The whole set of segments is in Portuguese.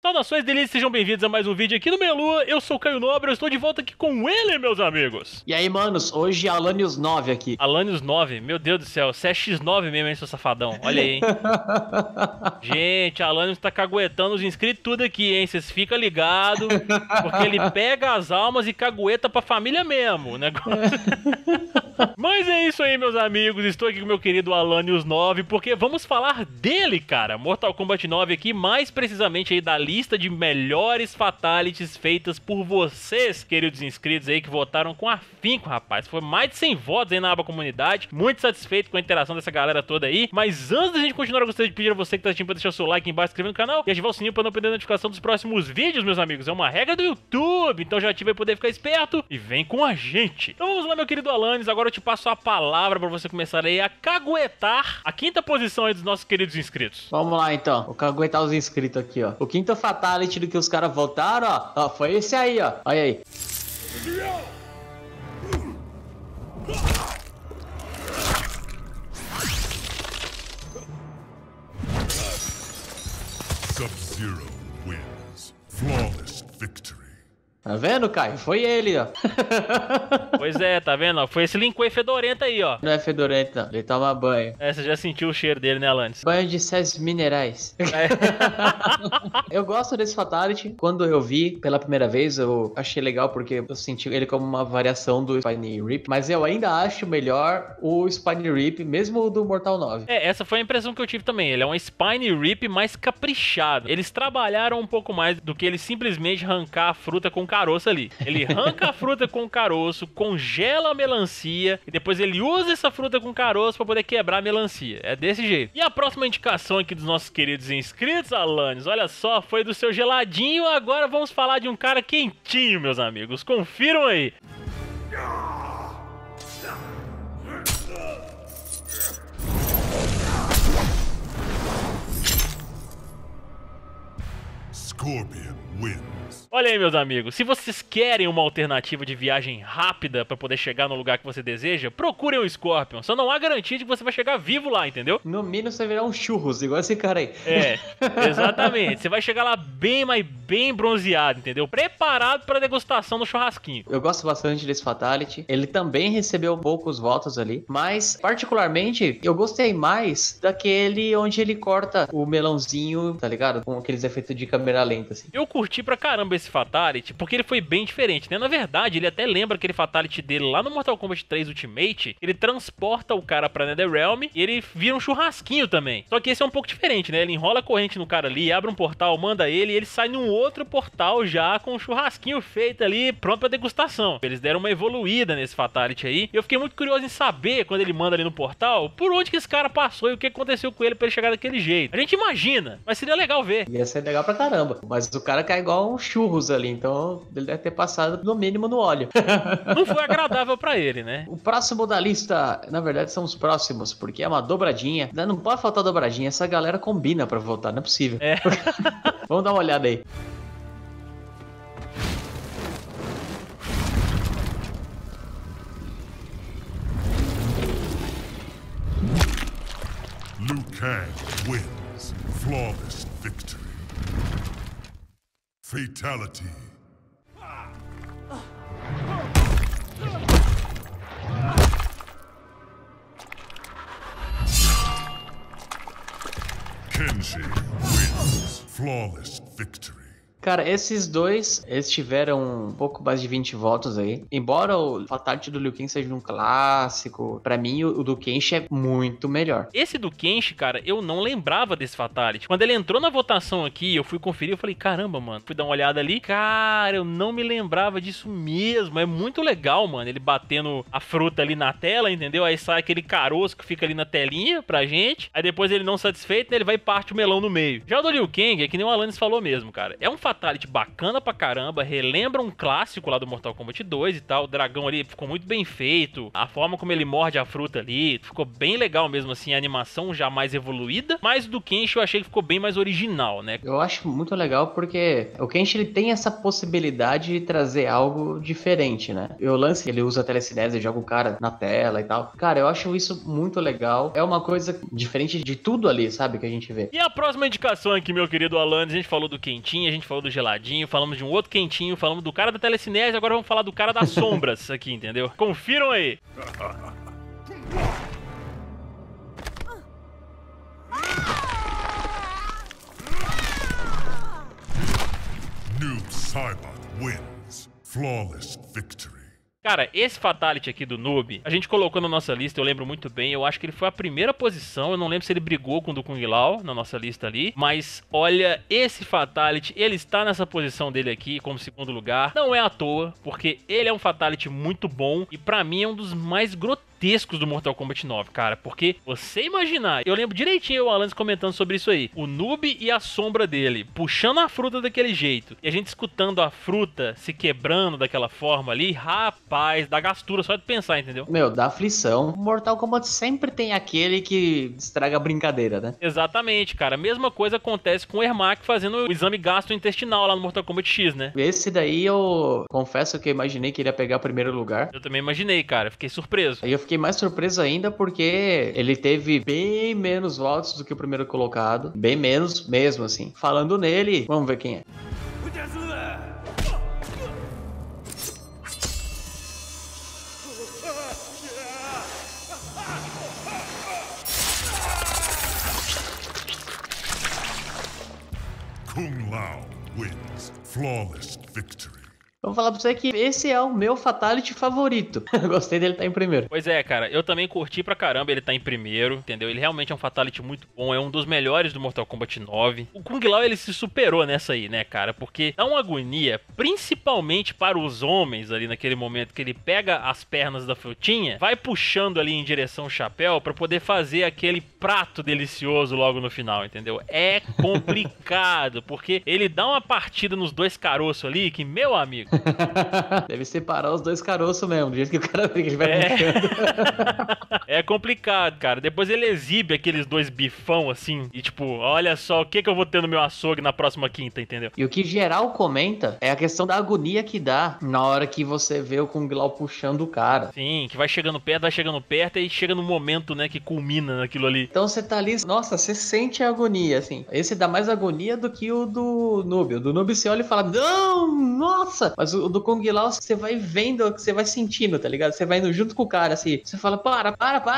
Saudações delícias, sejam bem-vindos a mais um vídeo aqui no Melua. Eu sou o Caio Nobre, eu estou de volta aqui com ele, meus amigos. E aí, manos, hoje Alanios 9 aqui. Alanios 9, meu Deus do céu, você é X9 mesmo, hein, seu safadão? Olha aí, hein? Gente, Alanios tá caguetando os inscritos tudo aqui, hein? Vocês ficam ligados, porque ele pega as almas e cagueta pra família mesmo, o negócio. Mas é isso aí, meus amigos, estou aqui com o meu querido Alanios 9, porque vamos falar dele, cara. Mortal Kombat 9 aqui, mais precisamente aí da lista de melhores fatalities feitas por vocês, queridos inscritos aí, que votaram com afinco, rapaz. Foi mais de 100 votos aí na aba comunidade. Muito satisfeito com a interação dessa galera toda aí. Mas antes da gente continuar, eu gostaria de pedir a você que tá assistindo pra deixar o seu like aqui embaixo, se inscrever no canal e ativar o sininho pra não perder a notificação dos próximos vídeos, meus amigos. É uma regra do YouTube, então já ativa aí pra poder ficar esperto e vem com a gente. Então vamos lá, meu querido Alanios. Agora eu te passo a palavra pra você começar aí a caguetar a quinta posição aí dos nossos queridos inscritos. Vamos lá, então. Vou caguetar os inscritos aqui, ó. O quinto fatality do que os caras votaram, ó, foi esse aí, ó. Olha aí. Sub-Zero wins. Flawless victory. Tá vendo, Caio? Foi ele, ó. Pois é, tá vendo? Ó? Foi esse Linquei fedorento aí, ó. Não é fedorento, não. Ele toma banho. É, você já sentiu o cheiro dele, né, Alanios? Banho de sais minerais. É. Eu gosto desse fatality. Quando eu vi pela primeira vez, eu achei legal porque eu senti ele como uma variação do Spine Rip. Mas eu ainda acho melhor o Spine Rip, mesmo o do Mortal 9. É, essa foi a impressão que eu tive também. Ele é um Spine Rip mais caprichado. Eles trabalharam um pouco mais do que ele simplesmente arrancar a fruta com caroço ali. Ele arranca a fruta com caroço, congela a melancia e depois ele usa essa fruta com caroço pra poder quebrar a melancia. É desse jeito. E a próxima indicação aqui dos nossos queridos inscritos, Alanios, olha só, foi do seu geladinho. Agora vamos falar de um cara quentinho, meus amigos. Confiram aí. Scorpion wins. Olha aí, meus amigos, se vocês querem uma alternativa de viagem rápida pra poder chegar no lugar que você deseja, procurem o Scorpion. Só não há garantia de que você vai chegar vivo lá, entendeu? No mínimo você vai virar um churros, igual esse cara aí. É, exatamente. Você vai chegar lá bem, mas bem bronzeado, entendeu? Preparado pra degustação no churrasquinho. Eu gosto bastante desse fatality. Ele também recebeu poucos votos ali, mas particularmente eu gostei mais daquele onde ele corta o melãozinho, tá ligado? Com aqueles efeitos de câmera lenta, assim. Eu curti pra caramba esse fatality, porque ele foi bem diferente, né? Na verdade, ele até lembra aquele fatality dele lá no Mortal Kombat 3 Ultimate. Ele transporta o cara pra Netherrealm e ele vira um churrasquinho também. Só que esse é um pouco diferente, né? Ele enrola a corrente no cara ali, abre um portal, manda ele e ele sai num outro portal já com um churrasquinho feito ali, pronto pra degustação. Eles deram uma evoluída nesse fatality aí. E eu fiquei muito curioso em saber, quando ele manda ali no portal, por onde que esse cara passou e o que aconteceu com ele pra ele chegar daquele jeito. A gente imagina, mas seria legal ver. Ia ser legal pra caramba. Mas o cara cai igual um churros ali, então ele deve ter passado no mínimo no óleo. Não foi agradável pra ele, né? O próximo da lista, na verdade, são os próximos, porque é uma dobradinha. Não pode faltar dobradinha, essa galera combina pra votar, não é possível. É. Vamos dar uma olhada aí. Liu Kang wins. Flawless victory. Fatality. Kenshi wins. Flawless victory. Cara, esses dois, eles tiveram um pouco mais de 20 votos aí. Embora o Fatality do Liu Kang seja um clássico, pra mim o do Kenshi é muito melhor. Esse do Kenshi, cara, eu não lembrava desse Fatality. Quando ele entrou na votação aqui, eu fui conferir, eu falei, caramba, mano. Fui dar uma olhada ali. Cara, eu não me lembrava disso mesmo. É muito legal, mano. Ele batendo a fruta ali na tela, entendeu? Aí sai aquele caroço que fica ali na telinha pra gente. Aí depois ele não satisfeito, né, ele vai e parte o melão no meio. Já o do Liu Kang, é que nem o Alanios falou mesmo, cara. É um fatality fatality bacana pra caramba, relembra um clássico lá do Mortal Kombat 2 e tal, o dragão ali ficou muito bem feito, a forma como ele morde a fruta ali, ficou bem legal mesmo assim, a animação já mais evoluída, mas do Kenshi eu achei que ficou bem mais original, né? Eu acho muito legal porque o Kenshi, ele tem essa possibilidade de trazer algo diferente, né? E o lance, ele usa a telecinese, joga o cara na tela e tal. Cara, eu acho isso muito legal. É uma coisa diferente de tudo ali, sabe? Que a gente vê. E a próxima indicação aqui, meu querido Alanis, a gente falou do quentinho, a gente falou do geladinho, falamos de um outro quentinho, falamos do cara da telecinese, agora vamos falar do cara das sombras aqui, entendeu? Confiram aí. Noob Saibot wins. Flawless victory. Cara, esse fatality aqui do Noob, a gente colocou na nossa lista, eu lembro muito bem, eu acho que ele foi a primeira posição, eu não lembro se ele brigou com o do Kung Lao na nossa lista ali, mas olha, esse fatality, ele está nessa posição dele aqui como segundo lugar, não é à toa, porque ele é um fatality muito bom e pra mim é um dos mais grotescos do Mortal Kombat 9, cara, porque você imaginar, eu lembro direitinho o Alanis comentando sobre isso aí, o Noob e a sombra dele, puxando a fruta daquele jeito, e a gente escutando a fruta se quebrando daquela forma ali, rapaz, dá gastura só de pensar, entendeu? Meu, dá aflição. Mortal Kombat sempre tem aquele que estraga a brincadeira, né? Exatamente, cara, mesma coisa acontece com o Ermac fazendo o exame gastrointestinal lá no Mortal Kombat X, né? Esse daí eu confesso que eu imaginei que ele ia pegar o primeiro lugar. Eu também imaginei, cara, fiquei surpreso. Aí eu fiquei mais surpreso ainda porque ele teve bem menos votos do que o primeiro colocado. Bem menos mesmo, assim. Falando nele, vamos ver quem é. Kung Lao wins. Flawless victory. Vou falar pra você que esse é o meu fatality favorito. Eu gostei dele estar em primeiro. Pois é, cara, eu também curti pra caramba ele tá em primeiro, entendeu? Ele realmente é um fatality muito bom, é um dos melhores do Mortal Kombat 9. O Kung Lao, ele se superou nessa aí, né, cara? Porque dá uma agonia, principalmente para os homens ali naquele momento que ele pega as pernas da frutinha, vai puxando ali em direção ao chapéu pra poder fazer aquele prato delicioso logo no final, entendeu? É complicado, porque ele dá uma partida nos dois caroços ali que, meu amigo, deve separar os dois caroços mesmo, do jeito que o cara vê que ele vai puxando. É complicado, cara. Depois ele exibe aqueles dois bifão assim, e tipo, olha só o que eu vou ter no meu açougue na próxima quinta, entendeu? E o que geral comenta é a questão da agonia que dá na hora que você vê o Kung Lao puxando o cara. Sim, que vai chegando perto e chega no momento, né, que culmina naquilo ali. Então você tá ali, nossa, você sente a agonia, assim. Esse dá mais agonia do que o do Noob. O do Noob você olha e fala, não, nossa! Mas o do Kung Lao você vai vendo, você vai sentindo, tá ligado? Você vai indo junto com o cara, assim. Você fala, para.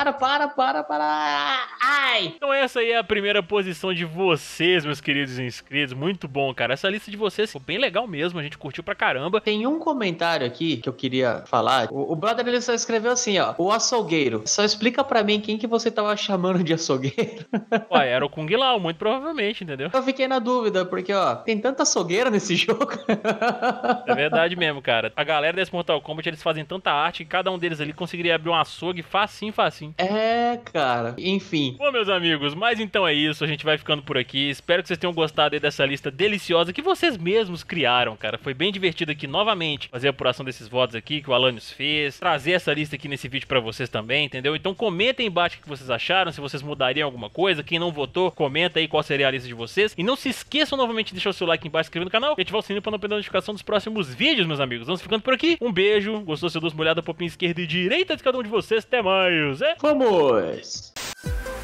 Ai! Então essa aí é a primeira posição de vocês, meus queridos inscritos. Muito bom, cara. Essa lista de vocês ficou bem legal mesmo. A gente curtiu pra caramba. Tem um comentário aqui que eu queria falar. O brother, ele só escreveu assim, ó. O açougueiro. Só explica pra mim quem que você tava chamando de açougueiro. Ué, era o Kung Lao, muito provavelmente, entendeu? Eu fiquei na dúvida, porque, ó, tem tanta açougueira nesse jogo. É verdade mesmo, cara. A galera desse Mortal Kombat, eles fazem tanta arte que cada um deles ali conseguiria abrir um açougue facinho. É, cara. Enfim. Bom, meus amigos, mas então é isso. A gente vai ficando por aqui. Espero que vocês tenham gostado aí dessa lista deliciosa que vocês mesmos criaram, cara. Foi bem divertido aqui novamente fazer a apuração desses votos aqui que o Alanis fez. Trazer essa lista aqui nesse vídeo pra vocês também, entendeu? Então comentem aí embaixo o que vocês acharam, se vocês mudariam alguma coisa. Quem não votou, comenta aí qual seria a lista de vocês. E não se esqueçam novamente de deixar o seu like embaixo, se inscrever no canal e ativar o sininho pra não perder a notificação dos próximos vídeos, meus amigos. Vamos ficando por aqui. Um beijo. Gostou? Seu duas molhada, popinha esquerda e direita de cada um de vocês. Até mais. Vamos!